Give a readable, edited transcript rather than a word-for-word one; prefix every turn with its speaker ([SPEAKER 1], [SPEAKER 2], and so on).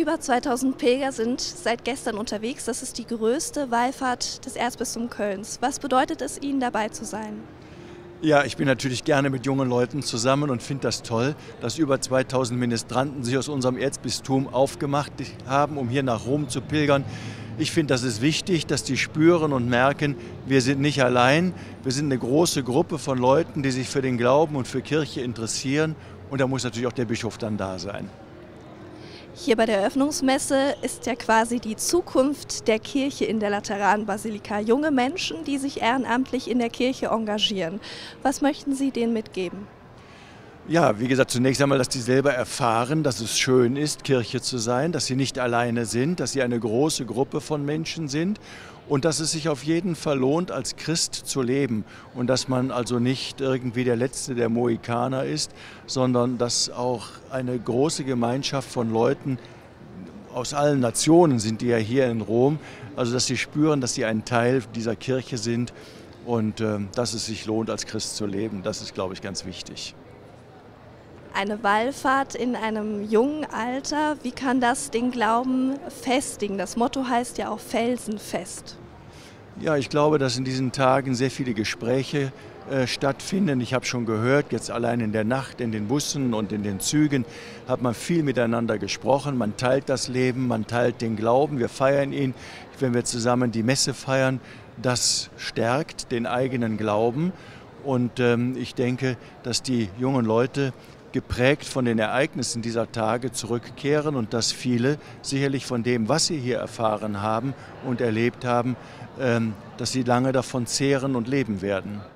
[SPEAKER 1] Über 2000 Pilger sind seit gestern unterwegs. Das ist die größte Wallfahrt des Erzbistums Kölns. Was bedeutet es Ihnen, dabei zu sein?
[SPEAKER 2] Ja, ich bin natürlich gerne mit jungen Leuten zusammen und finde das toll, dass über 2000 Ministranten sich aus unserem Erzbistum aufgemacht haben, um hier nach Rom zu pilgern. Ich finde, das ist wichtig, dass die spüren und merken, wir sind nicht allein. Wir sind eine große Gruppe von Leuten, die sich für den Glauben und für Kirche interessieren. Und da muss natürlich auch der Bischof dann da sein.
[SPEAKER 1] Hier bei der Eröffnungsmesse ist ja quasi die Zukunft der Kirche in der Lateranbasilika. Junge Menschen, die sich ehrenamtlich in der Kirche engagieren. Was möchten Sie denen mitgeben?
[SPEAKER 2] Ja, wie gesagt, zunächst einmal, dass die selber erfahren, dass es schön ist, Kirche zu sein, dass sie nicht alleine sind, dass sie eine große Gruppe von Menschen sind und dass es sich auf jeden Fall lohnt, als Christ zu leben und dass man also nicht irgendwie der Letzte der Mohikaner ist, sondern dass auch eine große Gemeinschaft von Leuten aus allen Nationen sind, die ja hier in Rom, also dass sie spüren, dass sie ein Teil dieser Kirche sind und dass es sich lohnt, als Christ zu leben. Das ist, glaube ich, ganz wichtig.
[SPEAKER 1] Eine Wallfahrt in einem jungen Alter, wie kann das den Glauben festigen? Das Motto heißt ja auch felsenfest.
[SPEAKER 2] Ja, ich glaube, dass in diesen Tagen sehr viele Gespräche stattfinden. Ich habe schon gehört, jetzt allein in der Nacht, in den Bussen und in den Zügen hat man viel miteinander gesprochen. Man teilt das Leben, man teilt den Glauben, wir feiern ihn. Wenn wir zusammen die Messe feiern, das stärkt den eigenen Glauben. Und ich denke, dass die jungen Leute geprägt von den Ereignissen dieser Tage zurückkehren und dass viele sicherlich von dem, was sie hier erfahren haben und erlebt haben, dass sie lange davon zehren und leben werden.